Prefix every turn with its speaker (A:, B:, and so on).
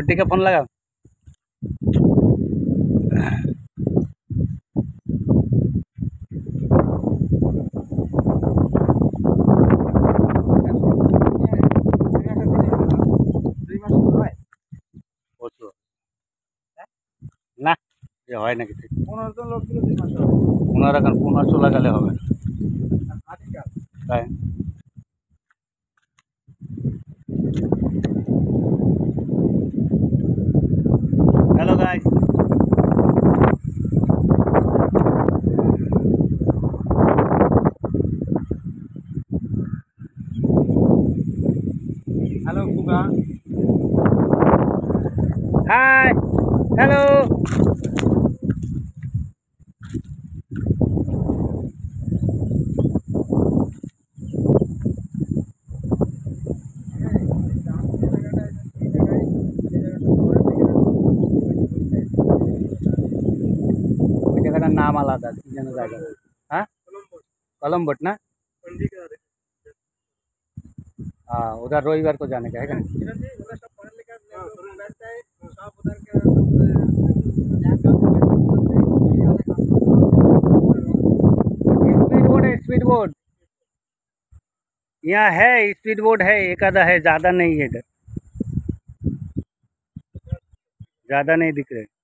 A: बंटी का फोन लगा। না এ হয় নাকি 15 লোক দিলে 2 মাস হবে। 1500 লাগালে হবে না। তাই हेलो गाइस, हेलो कुगा, हाय, हेलो। जगह नाम आलादा जाएगा। हाँ कलम्बट ना। हाँ उधर रविवार को जाने का है क्या? स्पीड बोर्ड है, स्पीड बोर्ड यहाँ है, स्पीड बोर्ड है, एक आधा है, ज़्यादा नहीं है इधर, ज़्यादा नहीं दिख रहे।